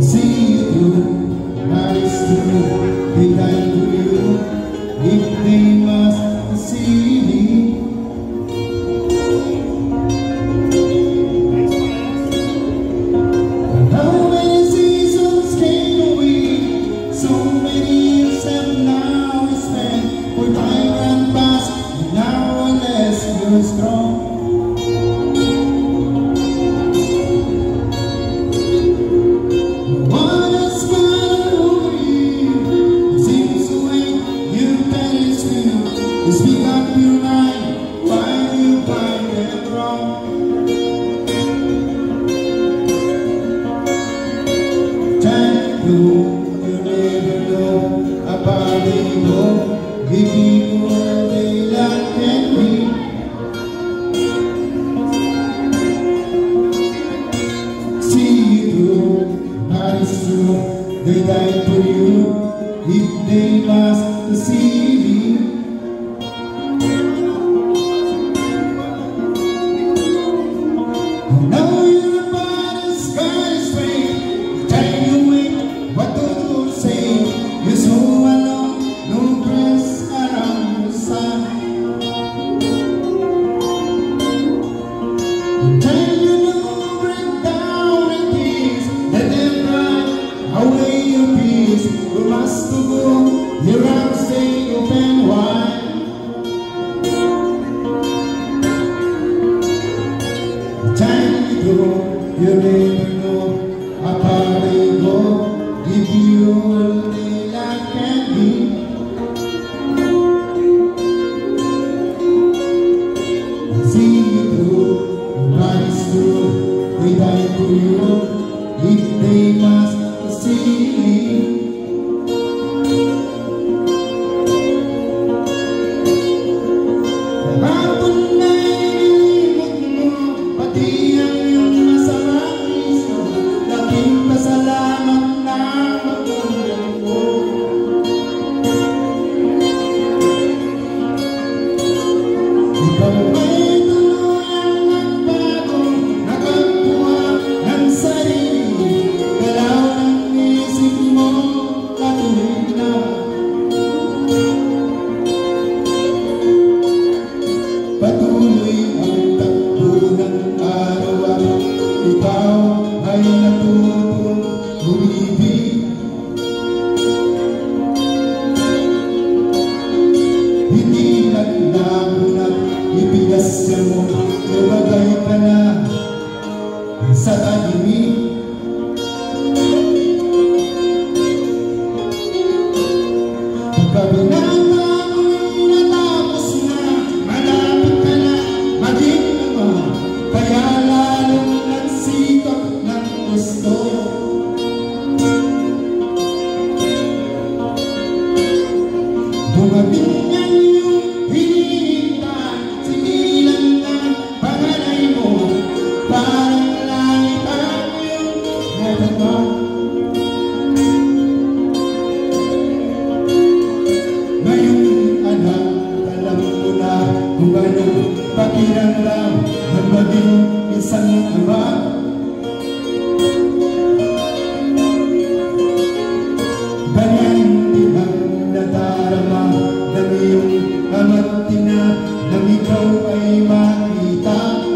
see you through, that is true. They died for you, if they must see me. How many seasons came away, so many years have now spent. For time ran past, and now unless you're strong. Speak up your mind, why you find it wrong? Time you never know about the ego. Give people they lack and be. See you through, that is true. They died for you, if they must see me. Now you're about the sky is straight. Tell you wait, what do you say? You're so alone, no dress around the sun. Tell you no, break down in peace. Let them run away your peace. You must go, your arms stay open wide. You never know about the ego. Give you all they lack and be. See you through, that is true. They died for you, if they must see me. Hapon na inilimot mo, pati ang iyong masamang isyo. Laking pasalamat na magandang mo. Ikaw ay tuluyang nagbago, nakagpuha ng sarili. Galaw ng isip mo, katuwid na. Patuloy ang takbo ng araw-araw. Ikaw ay natutong umibig. Hindi naglago na ibigas ka mo. Lumagay ka na sa tahimik. Pagkabinata mo'y natapos na, malapit ka na maging ama. Kaya lalong nagsikap ng gusto. Dumating ang iyong hinihintay, sinilang ng panganay mo. Parang langit ang iyong nadama. Ngayon anak, alam mo na kung ano pakiramdam ng maging isang ama. Ganyan din ang nadarama ng iyong ama't ina nang ikaw ay makita.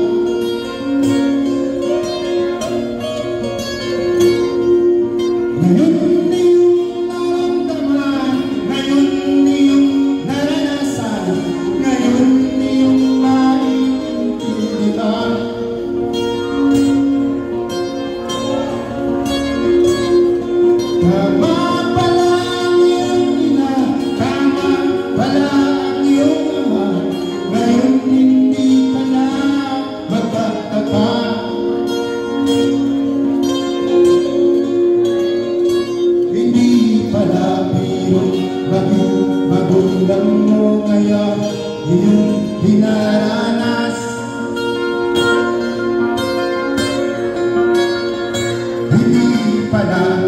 Ngayon iyong naramdaman, ngayon iyong naranasan, ngayon iyong maiintindihan. Tama pala ang iyong ina, tama pala ang iyong ama. Ngayon hindi ka na magtataka. Hindi pala biro maging magulang mo ngayon iyong dinaranas. Hindi pala